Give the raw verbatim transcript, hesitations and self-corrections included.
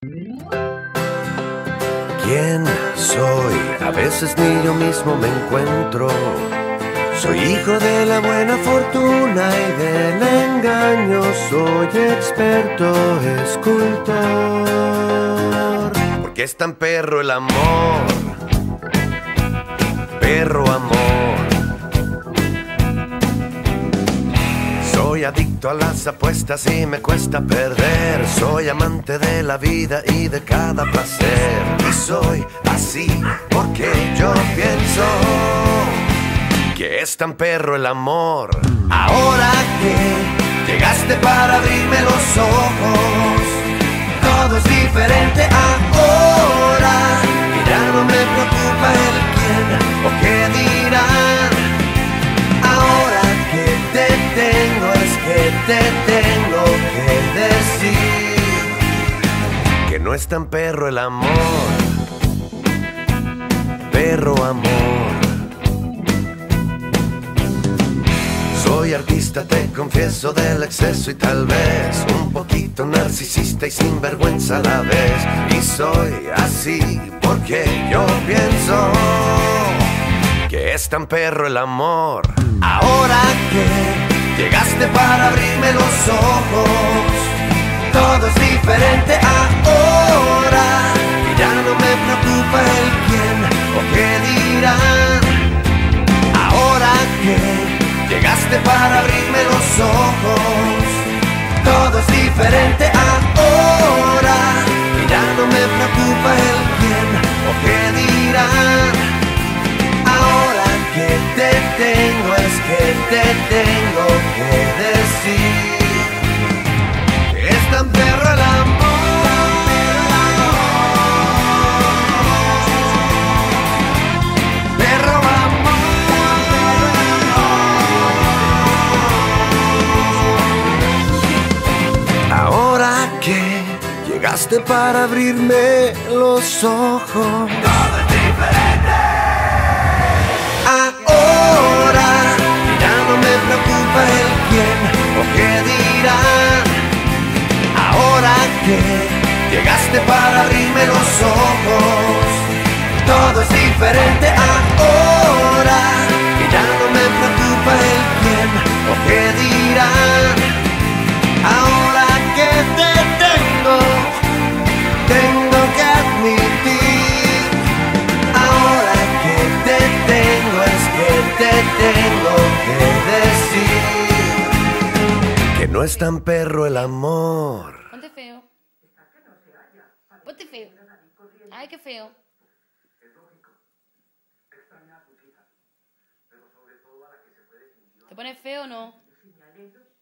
¿Quién soy? A veces ni yo mismo me encuentro. Soy hijo de la buena fortuna y del engaño. Soy experto escultor. Porque es tan perro el amor, perro amor. Soy adicto a las apuestas y me cuesta perder. Soy amante de la vida y de cada placer. Y soy así porque yo pienso que es tan perro el amor. Ahora que llegaste para abrirme los ojos, todo es diferente ahora. Y ya no me preocupa el quién o qué dirán. Ahora que te tengo es que te tengo que decir que no es tan perro el amor, perro amor. Soy artista, te confieso, del exceso y tal vez un poquito narcisista y sinvergüenza a la vez. Y soy así porque yo pienso que es tan perro el amor. Ahora que llegaste para abrirme los ojos, todo es diferente ahora. Y ya no me preocupa el quién o qué dirán. Ahora que llegaste para abrirme los ojos, todo es diferente ahora. Y ya no me preocupa el quién o qué dirán. Ahora que te tengo es que te tengo que decir que es tan perro el amor. Perro amor. Ahora que llegaste para abrirme los ojos, todo es diferente. Ahora ya no me preocupa el quién o qué dirán. Ahora que llegaste para abrirme los ojos, todo es diferente ahora. Y ya no me preocupa el quién o qué dirán. Ahora que te tengo, tengo que admitir. Ahora que te tengo es que te tengo que decir que no es tan perro el amor. Ponte feo. Ponte feo. Ay, qué feo. ¿Te pones feo o no?